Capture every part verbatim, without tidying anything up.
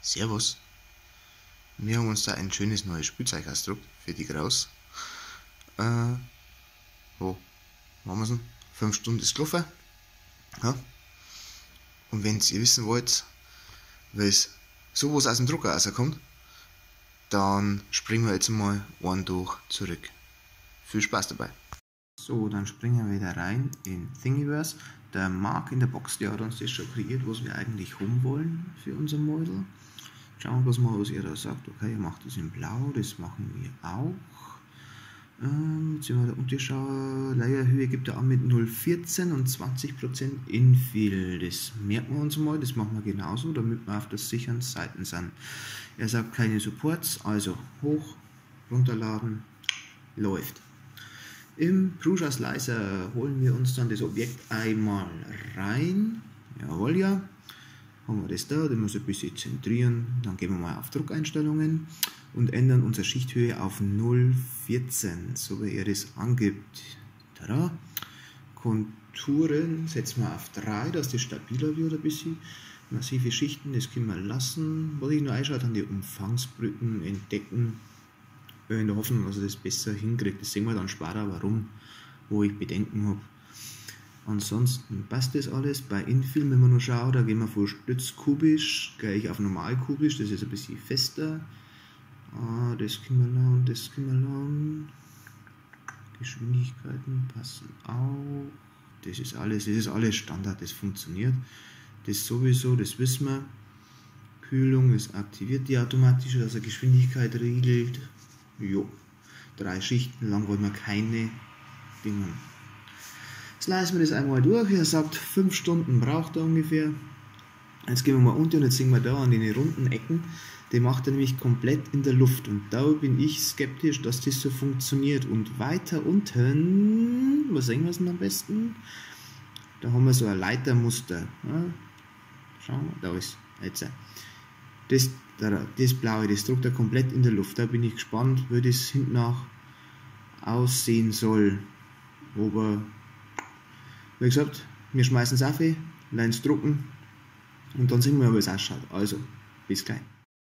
Servus. Wir haben uns da ein schönes neues Spielzeug ausgedruckt für die Graus. Äh, wo machen wir es denn? fünf Stunden ist gelaufen. Ja. Und wenn ihr wissen wollt, weil es sowas aus dem Drucker rauskommt, dann springen wir jetzt mal einen durch zurück. Viel Spaß dabei. So, dann springen wir wieder rein in Thingiverse. Der Marc in der Box, der hat uns das schon kreiert, was wir eigentlich haben wollen für unser Model. Schauen wir bloß mal, was er da sagt. Okay, er macht das in Blau, das machen wir auch. Ähm, jetzt sind wir der Unterschauer. Leierhöhe gibt er an mit null Komma vierzehn und zwanzig Prozent Infill. Das merken wir uns mal, das machen wir genauso, damit wir auf der sicheren Seite sind. Er sagt keine Supports, also hoch, runterladen, läuft. Im Prusa Slicer holen wir uns dann das Objekt einmal rein. Jawohl, ja. Haben wir das da, den muss ein bisschen zentrieren. Dann gehen wir mal auf Druckeinstellungen und ändern unsere Schichthöhe auf null Komma vierzehn, so wie er das angibt. Tada. Konturen setzen wir auf drei, dass das stabiler wird ein bisschen. Massive Schichten, das können wir lassen. Was ich noch einschaue, dann die Umfangsbrücken entdecken. In der Hoffnung, dass er das besser hinkriegt. Das sehen wir dann später, warum, wo ich Bedenken habe. Ansonsten passt das alles. Bei Infill, wenn man nur schaut, da gehen wir von stützkubisch gleich auf normalkubisch, das ist ein bisschen fester. Ah, das können wir lang, das können wir lang. Geschwindigkeiten passen auch. Das ist alles, das ist alles Standard, das funktioniert. Das sowieso, das wissen wir. Kühlung ist aktiviert, die automatische, dass er Geschwindigkeit regelt. Jo, drei Schichten lang wollen wir keine Dinge. Jetzt leisten wir das einmal durch. Er sagt, fünf Stunden braucht er ungefähr. Jetzt gehen wir mal unten und jetzt sehen wir da an den runden Ecken. Die macht er nämlich komplett in der Luft. Und da bin ich skeptisch, dass das so funktioniert. Und weiter unten, was sehen wir denn am besten? Da haben wir so ein Leitermuster. Ja, schauen wir, da ist jetzt. Das, das blaue, das druckt er komplett in der Luft. Da bin ich gespannt, wie das hinten nach aussehen soll. Aber, wie gesagt, wir schmeißen es auf, lassen es drucken und dann sehen wir, wie es ausschaut. Also, bis gleich.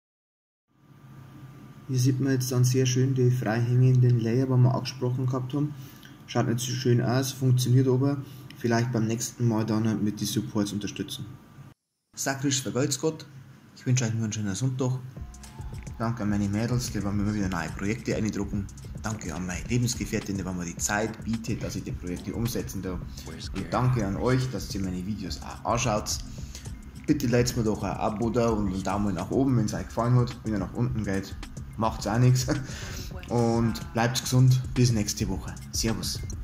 Hier sieht man jetzt dann sehr schön die freihängenden Layer, die wir angesprochen gehabt haben. Schaut nicht so schön aus, funktioniert aber. Vielleicht beim nächsten Mal dann mit den Supports unterstützen. Sakrisch vergelt's Gott. Ich wünsche euch nur einen schönen Sonntag. Danke an meine Mädels, die wollen mir immer wieder neue Projekte eindrucken. Danke an meine Lebensgefährtin, die mir die Zeit bietet, dass ich die Projekte umsetzen darf. Und danke an euch, dass ihr meine Videos auch anschaut. Bitte lasst mir doch ein Abo da und einen Daumen nach oben, wenn es euch gefallen hat. Wenn ihr nach unten geht, macht es auch nichts. Und bleibt gesund. Bis nächste Woche. Servus.